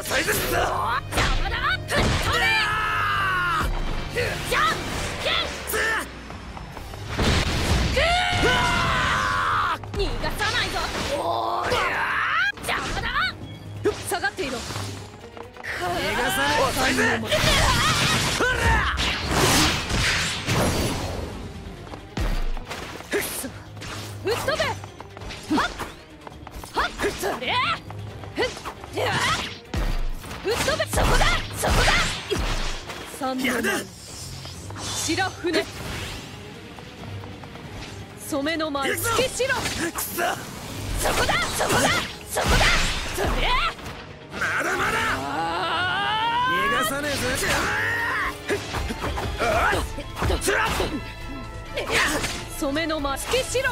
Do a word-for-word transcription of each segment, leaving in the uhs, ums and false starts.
遅いですぞ。 邪魔だ。吹っ飛べ。じゃんけん。逃がさないぞ。おりゃ邪魔だ。下がっていろ。 逃がさない。遅いぜ。 吹っ飛べ。はっはっそれ。ふっ吹っ飛べ。そこだそこだ。三の前白船染めの前月白。くそそこだそこだそこだ。それまだまだ逃がさねえぞ。 染めの前月白。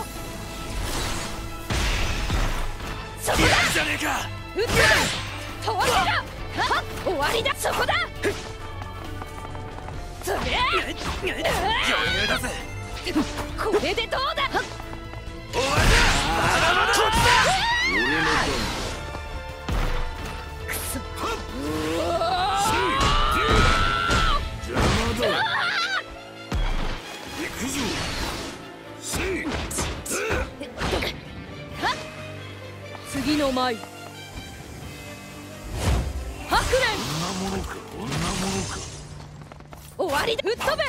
そこだじゃねえか。 撃って終わりだ。はっ終わりだ。そこだそれ余裕だぜ。 これでどうだ。 終わりだ。まだまだこっちだ。俺の番。 くそ。 うわ邪魔だ。行くぞ。せい。 次の舞白蓮。 こんなものか。こんなものか。 終わりだ。吹っ飛べ。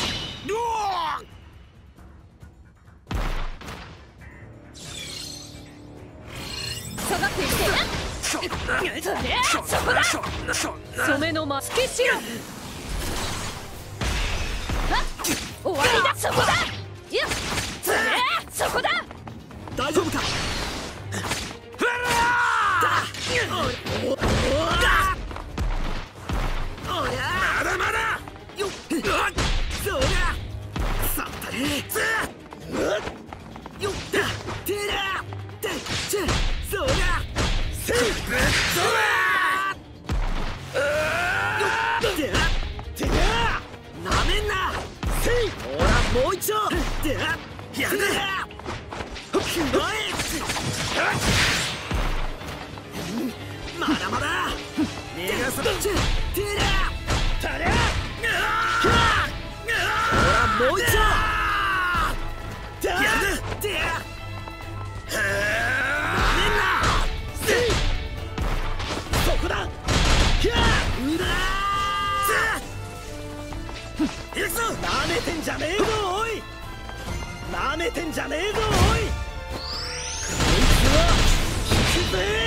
下がっていって。それそこだ。染めのマスケシロ。終わりだ。そこだ。いやそれそこだ。 大丈夫か。まだまだよっそうださったねよったてらてちゃそうだせいぶっ飛べよってらてらなめんなせいほらもう一度てらやるくらえまだまだ逃がさないてらたりゃほらもう一度やるてやなめんなせいそこだひゃうだ行くぞ。なめてんじゃねえぞおい。なめてんじゃねえぞおい。こいつは引くぜ。